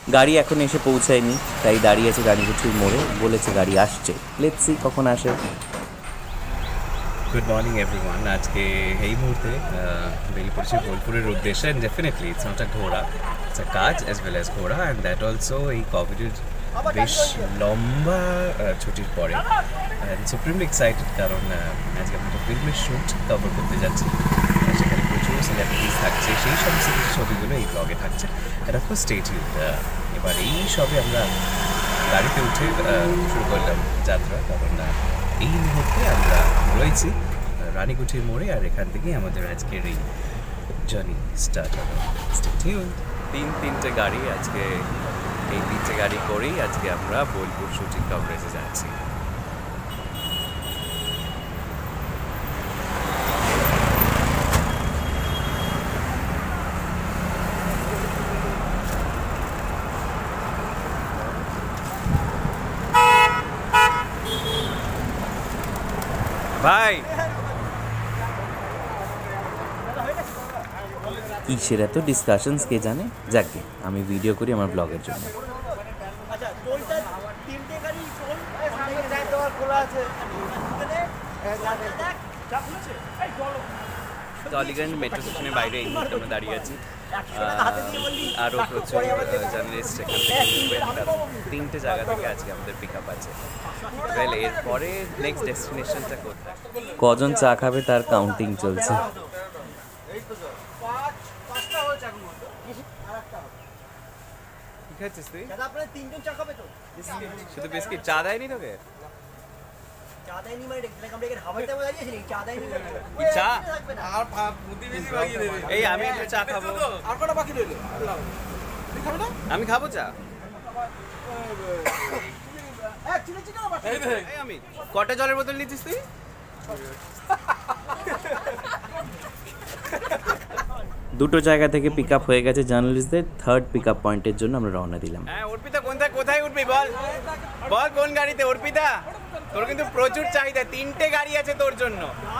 গাড়ি এখন এসে পৌঁছায়নি, তাই দাঁড়িয়ে আছে রানীকুঠির মোড়ে, বলেছে গাড়ি আসছে, লেটস সি কখন আসে। Good morning everyone. আজকে এই মুহূর্তে বেরিয়ে পড়েছি বোলপুরের উদ্দেশ্যে। And definitely it's not a ঘোড়া, ইটস আ কাজ অ্যাজ ওয়েল অ্যাজ ঘোড়া, অ্যান্ড দ্যাট অলসো এই কোভিডের বেশ লম্বা ছুটির পরে। অ্যান্ড সুপ্রিমলি এক্সাইটেড, কারণ আজকে আমরা একটা ফিল্মের শ্যুট কভার করতে যাচ্ছি, সেখানে প্রচুর সেলিব্রিটিস থাকছে, সেই সমস্ত কিছু ছবিগুলো এই ব্লগে থাকছে। And of course stay tuned. এবার এই সবে আমরা গাড়িতে উঠে শুরু করলাম যাত্রা, কারণ এই মুহূর্তে আমরা রয়েছি রানীকুঠির মোড়ে, আর এখান থেকেই আমাদের আজকের এই জার্নি স্টার্ট হবে। Stay tuned. তিনটে গাড়ি আজকে, এই তিনটে গাড়ি করেই আজকে আমরা বোলপুর শুটিং কভারেজে যাচ্ছি। ভাই কিসের এত ডিসকাশনস কে জানে, যাকে আমি ভিডিও করি আমার ব্লগের জন্য। টলিগঞ্জ মেট্রো স্টেশনের বাইরে এই মুহূর্তে আমরা দাঁড়িয়ে আছি। আরও প্রচুর জার্নালিস্ট এখান থেকে, তিনটে জায়গা থেকে আজকে আমাদের পিক আপ আছে। এরপরে নেক্সট ডেস্টিনেশনটা কোথায়, কজন চা খাবে তার কাউন্টিং চলছে। শুধু বিস্কিট, চা দেয়নি তোকে? এই আমি একটু চা খাবো। আমি খাবো চা। আমি কটা জলের বোতল নিচ্ছিস তুই? দুটো জায়গা থেকে পিক আপ হয়ে গেছে জার্নালিস্টদের। থার্ড পিক আপ পয়েন্টের জন্য আমরা রওনা দিলাম। হ্যাঁ অর্পিতা, কোথায় উঠবি বল, বল কোন গাড়িতে? অর্পিতা তোর কিন্তু প্রচুর চাহিদা, তিনটে গাড়ি আছে তোর জন্য।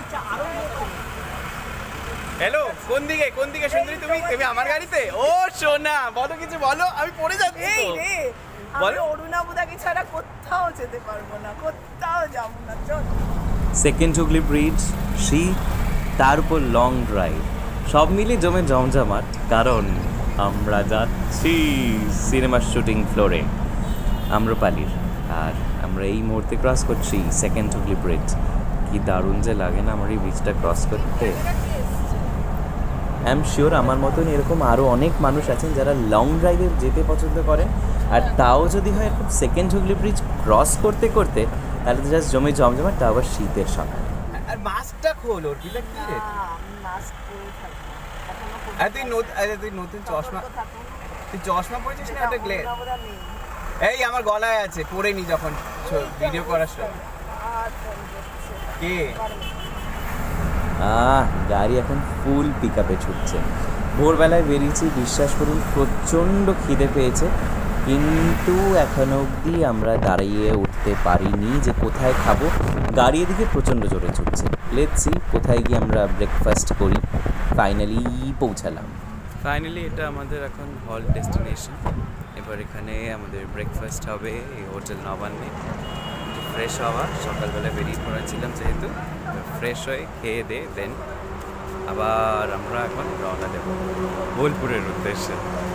হ্যালো, কোন দিকে সুন্দরী? তুমি আমার গাড়িতে? ও সোনা, বলো কিছু বলো, আমি পড়ে যাচ্ছি। বলো। অরুণাবুদাকে ছাড়া কোথাও যেতে পারবো না, কোথাও যাবো না। চল। সেকেন্ড হুগলি ব্রিজ, শীত, তার উপর লং ড্রাইভ, সব মিলে জমে জমজমাট, কারণ আমরা যাচ্ছি সিনেমার শুটিং ফ্লোরে আম্রপালির। আর আমরা এই মুহূর্তে ক্রস করছি সেকেন্ড হুগলি ব্রিজ। কি দারুণ যে লাগে না আমার এই ব্রিজটা ক্রস করতে। আই এম শিওর আমার মতন এরকম আরও অনেক মানুষ আছেন যারা লং ড্রাইভে যেতে পছন্দ করেন, আর তাও যদি হয় এরকম সেকেন্ড হুগলি ব্রিজ ক্রস করতে করতে, তাহলে তো জাস্ট জমে জমজমাট, তা আবার শীতের সকাল। আর মাস্কটা খোল, ওর কি রে? তুই নতুন চশমা, তুই চশমা পরেছিস না? ওটা গ্লেজ। এই আমার গলায় আছে, পরে নি যখন ভিডিও করার সময়। কে? গাড়ি এখন ফুল পিক আপে ছুটছে। ভোরবেলায় বেরিয়েছি, বিশ্বাস করুন প্রচণ্ড খিদে পেয়েছে, কিন্তু এখনো অবধি আমরা দাঁড়িয়ে উঠতে পারিনি যে কোথায় খাবো। গাড়ি এদিকে প্রচণ্ড জোরে ছুটছে। লেটস সি কোথায় গিয়ে আমরা ব্রেকফাস্ট করি। ফাইনালি পৌঁছালাম। ফাইনালি এটা আমাদের এখন হল ডেস্টিনেশন। এবার এখানে আমাদের ব্রেকফাস্ট হবে এই হোটেল নবান্নে। ফ্রেশ হওয়া, সকালবেলা বেরিয়ে পড়েছিলাম যেহেতু, ফ্রেশ হয়ে খেয়ে দে দেন আবার আমরা এখন রওনা দেব বোলপুরের উদ্দেশ্যে।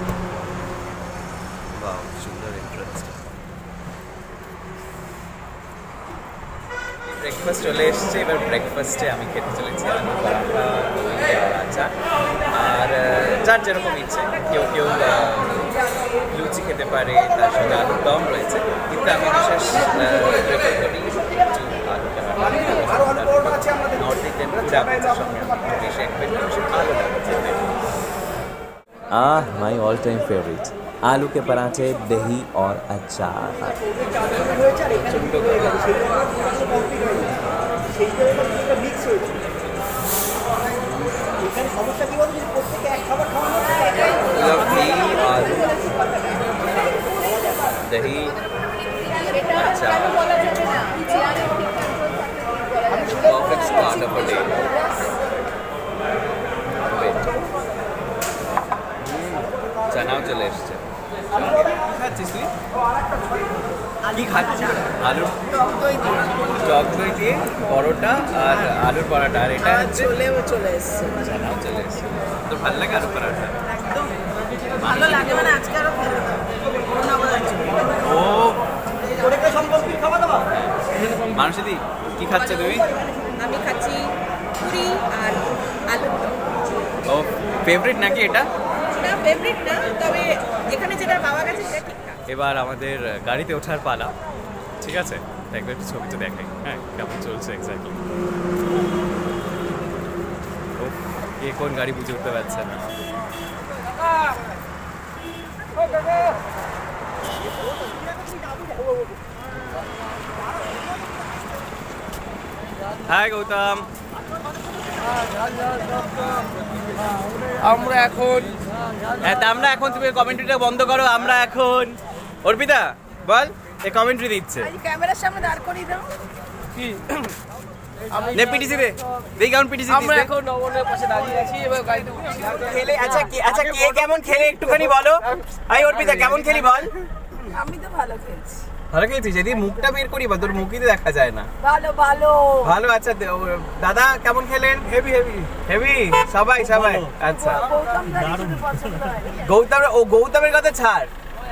বাহ, সুন্দর এন্ট্রান্স। ব্রেকফাস্ট চলে এসছে। এবার ব্রেকফাস্টে আমি খেতে চলেছি আলু পরাঠা, দই আর আচার। আর যার যেরকম ইচ্ছে, কেউ লুচি খেতে পারে, তার সঙ্গে আলুর দম রয়েছে, কিন্তু আমি বিশেষ প্রেফার করি একটু আলু পরাঠা। নর্থ ইন্ডিয়ানরা চা পাতার সঙ্গে বেশি আলু খেতে। माई ऑल टाइम फेवरेट आलू के पराठे, दही और अचार। दही अचार, perfect start of a day. চানাও চলে এসছে। খাচ্ছিস তুই? কি খাচ্ছিস? আলুর টক দই দিয়ে পরোটা আর আলুর পরাটা, আর এটা হচ্ছে চলেও চলে এসছে চানাও চলে এসেছে। তোর ভালো লাগে আলুর পরাটা? একদম ভালো লাগে, মানে আজকে আরো ভালো লাগে। করোনা বলাচ্ছি ও মানুষদি কি খাচ্ছে তুমি? আমি খাচ্ছি পুরি আর আলুর দম। ও ফেভারিট নাকি এটা? না ফেভারিট না, তবে এখানে যেটা পাওয়া গেছে সেটা ঠিকঠাক। এবার আমাদের গাড়িতে ওঠার পালা, ঠিক আছে? একবার একটু ছবিটা দেখাই, হ্যাঁ কেমন চলছে এক্স্যাক্টলি। ও কে কোন গাড়ি বুঝে উঠতে পারছে না। হাই গৌতম, আমরা এখন তুমি কমেন্ট্রিটা বন্ধ করো। আমরা এখন অর্পিতা বল, এই কমেন্ট্রি দিচ্ছে ক্যামেরার সামনে দাঁড় করিয়ে দাও। কি নে পিটিসি দে, দেই কেমন পিটিসি দিস। আমরা এখন নবনের পাশে দাঁড়িয়ে আছি এবার গাড়িতে উঠছি। খেলে আচ্ছা কে কেমন খেলে একটুখানি বলো। আই অর্পিতা কেমন খেলি বল। আমি তো ভালো খেলছি। ভালো খেলছিস, যদি মুখটা বের করি বা তোর মুখই তো দেখা যায় না। ভালো ভালো ভালো আচ্ছা দাদা কেমন খেলেন? হেভি সবাই আচ্ছা গৌতম দা কিছু পছন্দ হয়। গৌতমের কথা ছাড়,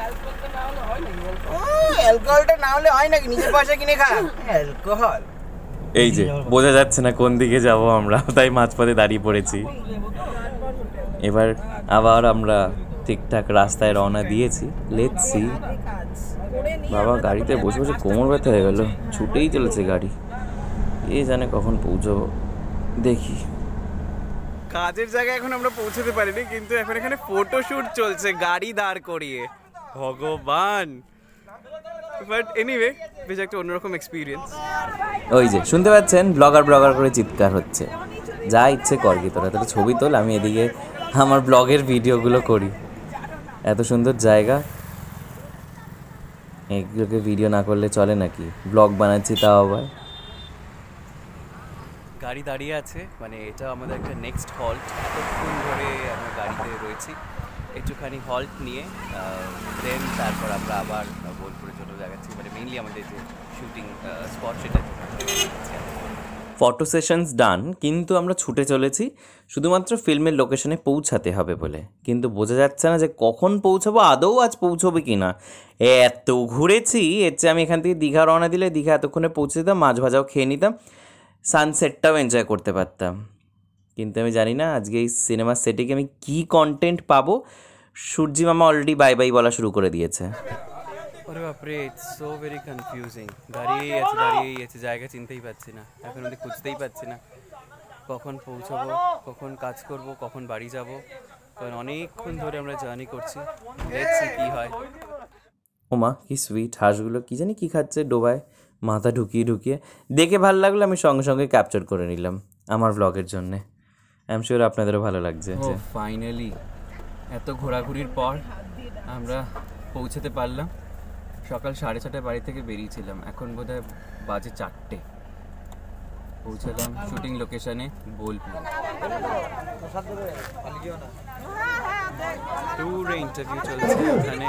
অ্যালকোহলটা না হলে হয় নাকি? নিজের পয়সা কিনে খা অ্যালকোহল। এই যে বোঝা যাচ্ছে না কোন দিকে যাব আমরা, তাই মাঝপথে দাঁড়িয়ে পড়েছি। এবার আবার আমরা ঠিকঠাক রাস্তায় রওনা দিয়েছি। Let's see. বাবা গাড়িতে বসে বসে কোমর ব্যথা হয়ে গেল, ছুটেই চলেছে গাড়ি। এ জানে কখন পৌঁছবো, দেখি। কাজের জায়গায় এখন আমরা পৌঁছতে পারিনি, কিন্তু এখন এখানে ফটোশুট চলছে গাড়ি দাঁড় করিয়ে। ভগবান, বাট এনিওয়ে বেশ একটা অন্যরকম এক্সপিরিয়েন্স। ওই যে শুনতে পাচ্ছেন ব্লগার করে চিৎকার হচ্ছে। যা ইচ্ছে কর কি, তোরা ছবি তোল, আমি এদিকে আমার ব্লগের ভিডিওগুলো করি। এত সুন্দর জায়গা, এগুলোকে ভিডিও না করলে চলে নাকি? ব্লগ বানাচ্ছি তাও আবার। গাড়ি দাঁড়িয়ে আছে, মানে এটা আমাদের একটা নেক্সট হল্ট। এতক্ষণ ধরে আমরা গাড়িতে রয়েছি, একটুখানি হল্ট নিয়ে দেন তারপর আমরা আবার বোলপুরে চলে যাচ্ছি, মানে মেইনলি আমাদের যে শুটিং স্পট সেটা। ফটো সেশনস ডান, কিন্তু আমরা ছুটে চলেছি শুধুমাত্র ফিল্মের লোকেশনে পৌঁছাতে হবে বলে। কিন্তু বোঝা যাচ্ছে না যে কখন পৌঁছাবো, আদৌ আজ পৌঁছবে কি না। এত ঘুরেছি, এর চেয়ে আমি এখান থেকে দীঘা রওনা দিলে দীঘা এতক্ষণে পৌঁছে দিতাম, মাছ ভাজাও খেয়ে নিতাম, সানসেটটাও এনজয় করতে পারতাম। কিন্তু আমি জানি না আজকে এই সিনেমার সেটে আমি কী কন্টেন্ট পাবো। সূর্যি মামা অলরেডি বাই বাই বলা শুরু করে দিয়েছে। ওরে বাপরে, ইটস সো ভেরি কনফিউজিং। দাঁড়িয়েই আছে, জায়গা চিনতেই পারছি না, এখন অব্দি খুঁজতেই পারছি না কখন পৌঁছাবো, কখন কাজ করব, কখন বাড়ি যাব। কারণ অনেকক্ষণ ধরে আমরা জার্নি করছি। লেটস সি কি হয়। ওমা কি সুইট, হাঁসগুলো কি জানি কি খাচ্ছে ডোবায়, মাথা ঢুকিয়ে দেখে ভালো লাগলো। আমি সঙ্গে সঙ্গে ক্যাপচার করে নিলাম আমার ব্লগের জন্যে। আই এম শিওর আপনাদেরও ভালো লাগছে। ফাইনালি এত ঘোরাঘুরির পর আমরা পৌঁছাতে পারলাম। সকাল 6:30 বাড়ি থেকে বেরিয়েছিলাম, এখন বোধহয় বাজে 4টে। পৌঁছালাম শুটিং লোকেশনে বোলপুর। ট্যুরে ইন্টারভিউ চলছে ওখানে।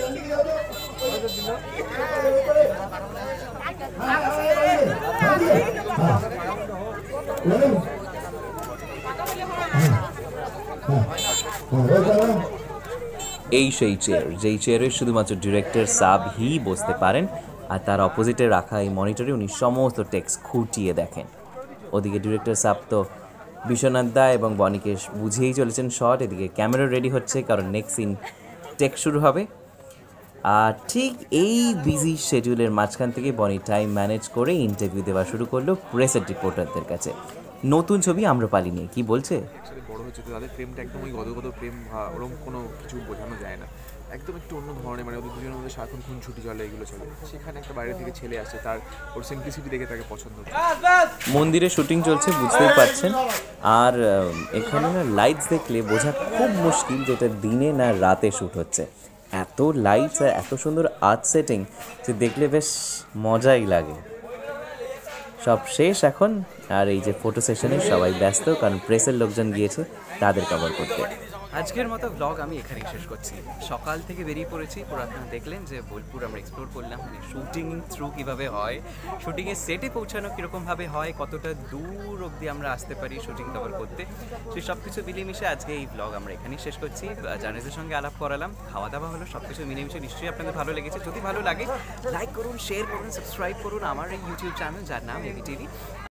এই সেই চেয়ার, যেই চেয়ারে শুধুমাত্র ডিরেক্টর সাবহি বসতে পারেন, আর তার অপোজিটে রাখা এই মনিটরে উনি সমস্ত টেক্সট খুঁটিয়ে দেখেন। ওদিকে ডিরেক্টর সাব তো বিশ্বনাথ দা এবং বনিকে বুঝিয়েই চলেছেন শট। এদিকে ক্যামেরা রেডি হচ্ছে, কারণ নেক্সট সিন টেক শুরু হবে। আর ঠিক এই বিজি শিডিউলের মাঝখান থেকে বনি টাইম ম্যানেজ করে ইন্টারভিউ দেওয়া শুরু করলো প্রেসের রিপোর্টারদের কাছে। নতুন ছবি আম্রপালি নিয়ে কি বলছে। বড় হচ্ছে তো তাদের প্রেমটা একদম ওই গদগদ প্রেম, ওরকম কোনো কিছু বোঝানো যায় না, একদম একটু অন্য ধরনের। মানে ওদের দুজনের মধ্যে সারাক্ষণ খুন ছুটি চলে, এগুলো চলে। সেখানে একটা বাইরে থেকে ছেলে আসে, তার ওর সিম্পলিসিটি দেখে তাকে পছন্দ করে। মন্দিরে শুটিং চলছে বুঝতেই পারছেন। আর এখানে না লাইটস দেখলে বোঝা খুব মুশকিল যেটা দিনে না রাতে শ্যুট হচ্ছে। এত লাইটস আর এত সুন্দর আর্ট সেটিং যে দেখলে বেশ মজাই লাগে। সব শেষ এখন, আর এই যে ফটো সেশনে সবাই ব্যস্ত, কারণ প্রেসের লোকজন গিয়েছে তাদের কভার করতে। আজকের মতো ব্লগ আমি এখানেই শেষ করছি। সকাল থেকে বেরিয়ে পড়েছি, পুরো আপনারা দেখলেন যে বোলপুর আমরা এক্সপ্লোর করলাম, শুটিং থ্রু কীভাবে হয়, শুটিংয়ের সেটে পৌঁছানো কীরকমভাবে হয়, কতটা দূর অবধি আমরা আসতে পারি শুটিং কভার করতে, সেই সব কিছু মিলেমিশে আজকে এই ব্লগ আমরা এখানেই শেষ করছি। জার্নালিস্টের সঙ্গে আলাপ করালাম, খাওয়া দাওয়া হলো, সব কিছু মিলেমিশে নিশ্চয়ই আপনাদের ভালো লেগেছে। যদি ভালো লাগে লাইক করুন, শেয়ার করুন, সাবস্ক্রাইব করুন আমার এই ইউটিউব চ্যানেল যার নাম এবি টিভি।